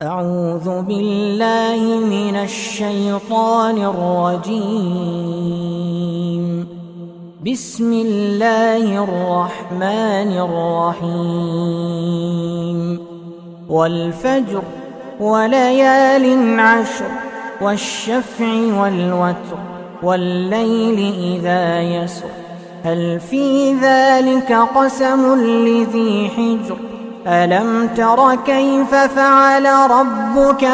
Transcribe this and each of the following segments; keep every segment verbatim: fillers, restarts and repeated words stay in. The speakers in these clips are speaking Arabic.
أعوذ بالله من الشيطان الرجيم. بسم الله الرحمن الرحيم. والفجر وليال عشر والشفع والوتر والليل إذا يسر هل في ذلك قسم لذي حجر ألم تر كيف فعل ربك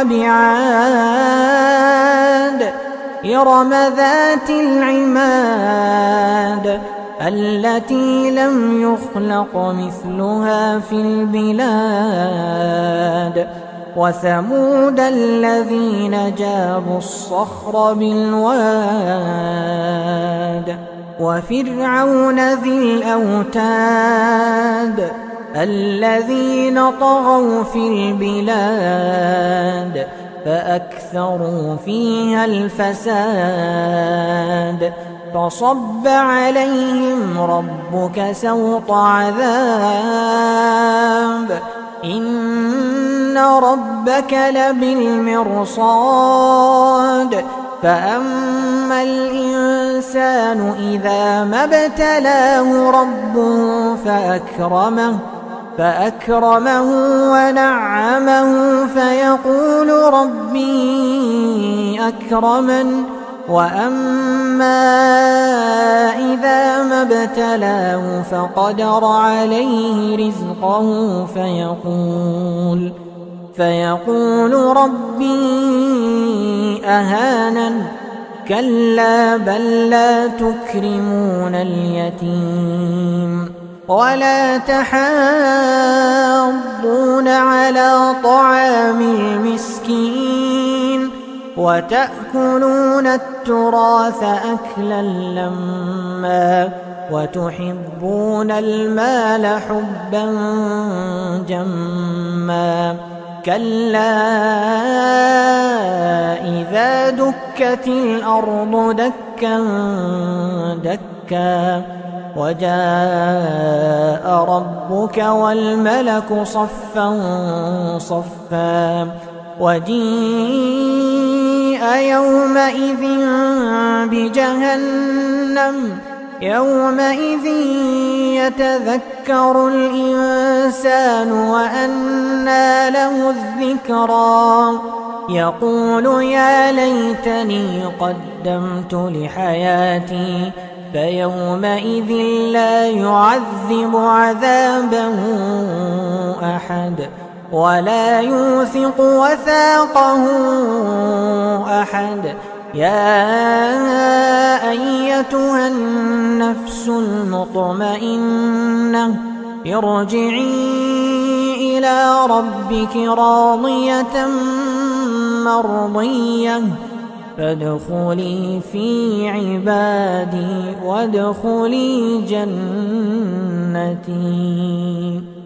بعاد إرم ذات العماد التي لم يخلق مثلها في البلاد وثمود الذين جابوا الصخر بالواد وفرعون ذي الأوتاد الذين طغوا في البلاد فأكثروا فيها الفساد فصب عليهم ربك سوط عذاب إن ربك لبالمرصاد فأما الإنسان إذا ما ابتلاه ربه فأكرمه فأكرمه ونعمه فيقول ربي أكرمن وأما إذا ما ابتلاه فقدر عليه رزقه فيقول فيقول ربي أهانن كلا بل لا تكرمون اليتيم ولا تحاضون على طعام المسكين وتأكلون التراث أكلا لما وتحبون المال حبا جما كلا إذا دكت الأرض دكا دكا وجاء ربك والملك صفا صفا وجيء يومئذ بجهنم يومئذ يتذكر الإنسان وأنى له الذكرى يقول يا ليتني قدمت لحياتي فيومئذ لا يعذب عذابه أحد ولا يوثق وثاقه أحد يا أيتها النفس المطمئنة ارجعي إلى ربك راضية مرضية فادخلي في عبادي وادخلي جنتي.